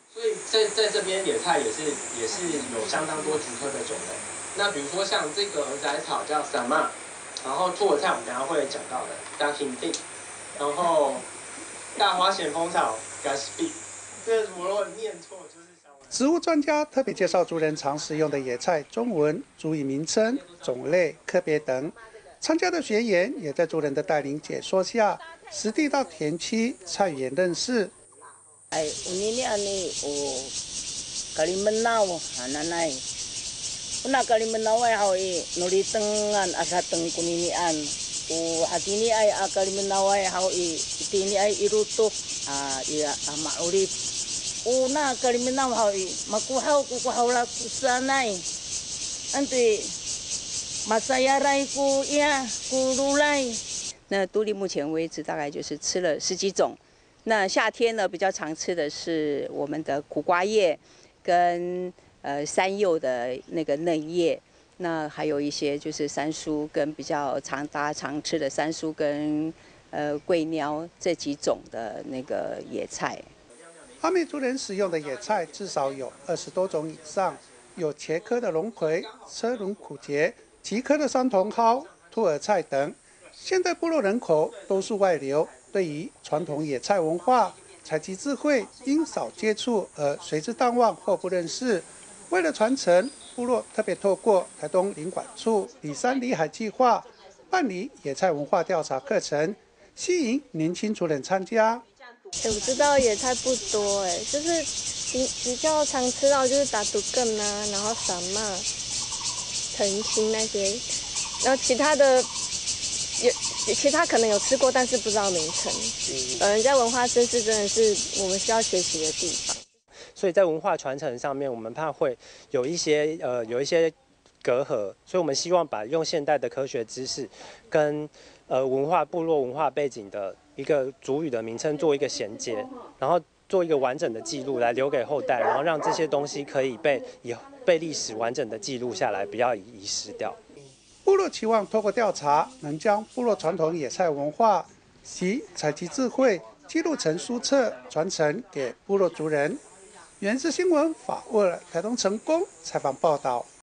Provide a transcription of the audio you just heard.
所以在这边野菜也是有相当多菊科的种类。那比如说像这个鹅仔草叫萨玛，然后兔耳菜我们等下会讲到的 Dakinti， 然后大花咸丰草 Gaspi， 这我如果念错就是。 植物专家特别介绍族人常食用的野菜中文、族语名称、种类、科别等。参加的学员也在族人的带领解说下，实地到田区菜园认识。 ini ani Kalimanau nanay. Una Kalimanau ay hawi nulitengan asateng kuninian. Hatini ay Kalimanau ay hawi itini ay irutuk iya maulip. Una Kalimanau hawi makuhaw la kusanay. Anti masayaray ku iya kululay. 那都历目前为止大概就是吃了10几种。那夏天呢，比较常吃的是我们的苦瓜叶，跟山柚的那个嫩叶，那还有一些就是山蔬跟比较大家常吃的山蔬跟桂鸟这几种的那个野菜。 阿美族人使用的野菜至少有20多种以上，有茄科的龙葵、车轮苦节、菊科的山茼蒿、兔耳菜等。现代部落人口多数外流，对于传统野菜文化、采集智慧因少接触而随之淡忘或不认识。为了传承，部落特别透过台东林管处里山里海计划办理野菜文化调查课程，吸引年轻族人参加。 我知道野菜不多就是比较常吃到就是打毒根啊，然后散麦、藤青那些，然后其他可能有吃过，但是不知道名称。人家文化知识真的是我们需要学习的地方。 所以在文化传承上面，我们怕会有一些隔阂，所以我们希望用现代的科学知识跟部落文化背景的一个族语的名称做一个衔接，然后做一个完整的记录来留给后代，然后让这些东西可以被历史完整的记录下来，不要遗失掉。 部落期望透过调查，能将部落传统野菜文化及采集智慧记录成书册，传承给部落族人。原是新闻法务台东成功采访报道。